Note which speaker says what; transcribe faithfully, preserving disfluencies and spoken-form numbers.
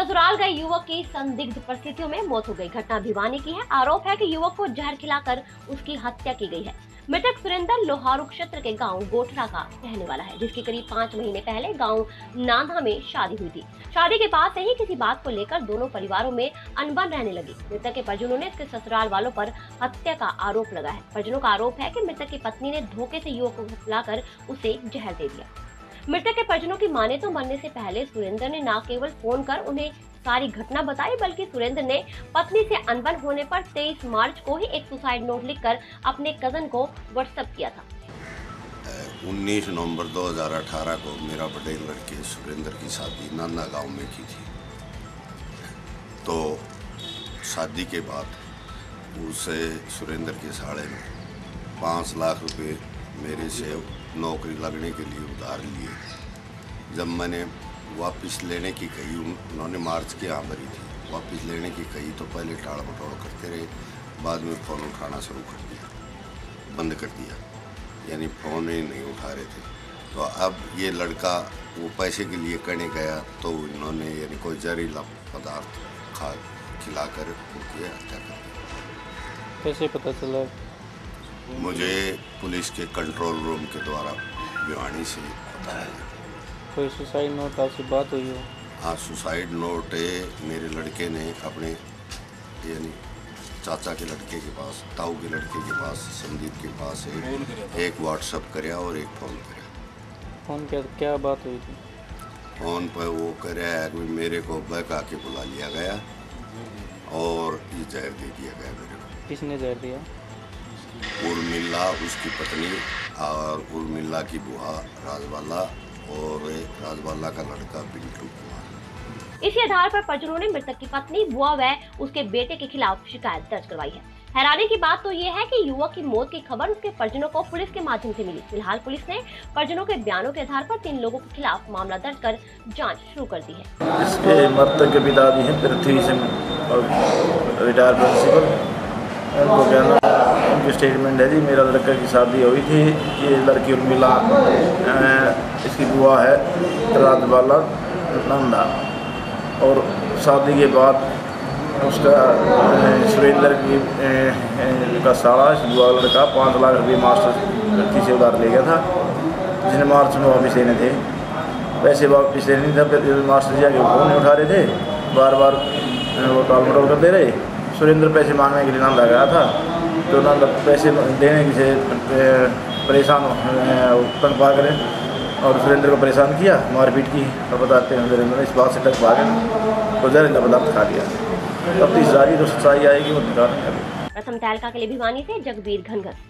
Speaker 1: ससुराल गए युवक की संदिग्ध परिस्थितियों में मौत हो गई। घटना भिवानी की है। आरोप है कि युवक को जहर खिलाकर उसकी हत्या की गई है। मृतक सुरेंद्र लोहारू क्षेत्र के गांव गोठरा का रहने वाला है, जिसकी करीब पाँच महीने पहले गांव नांधा में शादी हुई थी। शादी के बाद से ही किसी बात को लेकर दोनों परिवारों में अनबन रहने लगी। मृतक के परिजनों ने इसके ससुराल वालों पर हत्या का आरोप लगा है। परिजनों का आरोप है कि मृतक की पत्नी ने धोखे से युवक को खिलाकर उसे जहर दे दिया। मृतक के परिजनों की माने तो मरने से पहले सुरेंद्र ने न केवल फोन कर उन्हें सारी घटना बताई, बल्कि सुरेंद्र ने पत्नी से अनबन होने पर तेईस मार्च को ही एक सुसाइड नोट लिखकर अपने कजन को व्हाट्सएप किया था।
Speaker 2: उन्नीस नवंबर दो हज़ार अठारह को मेरा बड़े लड़के सुरेंद्र की शादी नाना गांव में की थी। तो शादी के बाद उसे सुरेंद्र के साड़े में पाँच लाख रुपए मेरे से नौकरी लगने के लिए उधार लिए। जब मैंने वापस लेने की कही, उन्होंने मार्च की यहाँ भरी थी, वापस लेने की कही तो पहले टाड़ मटोड़ करते रहे, बाद में फ़ोन उठाना शुरू कर दिया, बंद कर दिया, यानी फ़ोन ही नहीं उठा रहे थे। तो अब ये लड़का वो पैसे के लिए करने गया तो इन्होंने यानी कोई जहरीला पदार्थ खा खिलाकर उनकी हत्या कर दी।
Speaker 3: कैसे पता चला?
Speaker 2: मुझे पुलिस के कंट्रोल रूम के द्वारा भिवानी से पता है।
Speaker 3: कोई सुसाइड नोट आपसे बात हुई हो?
Speaker 2: हाँ, सुसाइड नोट मेरे लड़के ने अपने यानी चाचा के लड़के के पास, ताऊ के लड़के के पास, संदीप के पास एक, एक व्हाट्सएप कराया और एक फ़ोन कराया।
Speaker 3: फ़ोन क्या क्या बात हुई थी?
Speaker 2: फ़ोन पर वो कह रहा है कि मेरे को बहका के बुला लिया गया और ये जहर दे दिया गया मेरे को।
Speaker 3: किसने जहर दिया?
Speaker 2: उर्मिला उसकी पत्नी और उर्मिला की बुआ राजवाला और राजवाला का लड़का बिल्टू कुमार।
Speaker 1: इसी आधार पर परिजनों ने मृतक की पत्नी, बुआ व उसके बेटे के खिलाफ शिकायत दर्ज करवाई है। हैरानी की बात तो ये है कि युवक की मौत की खबर उसके परिजनों को पुलिस के माध्यम से मिली। फिलहाल पुलिस ने परिजनों के बयानों के आधार पर तीन लोगों के खिलाफ मामला दर्ज कर जांच शुरू कर दी है।
Speaker 4: इसके मृतक के पिताजी हैं पृथ्वी सिंह, रिटायर प्रिंसिपल। उनको कहना उनकी स्टेटमेंट है जी, मेरा लड़का की शादी हुई थी, ये लड़की उर्मिला इसकी बुआ है राजवाला नंदा, और शादी के बाद उसका सुरेंद्र की का साला बुआ लड़का पाँच लाख रुपये मास्टर फी से उधार ले गया था, जिसने मार्च में वापस लेने थे। पैसे वापस लेने नहीं था, फिर मास्टर जी आके फोन नहीं उठा रहे थे, बार बार वो टाल मटोल कर दे रहे। सुरेंद्र पैसे मांगने के लिए नांदा गया था, तो नांदा पैसे देने से परेशान तंग पा करें और सुरेंद्र को परेशान किया, मारपीट की, और बताते हैं सुरेंद्र ने इस बात से तक भागे तो जहरीला पदार्थ खा लिया। अब तीस जारी तो सच्चाई आएगी वो निकालेंगे।
Speaker 1: प्रथम तहलका के लिए भिवानी से जगबीर घनघस।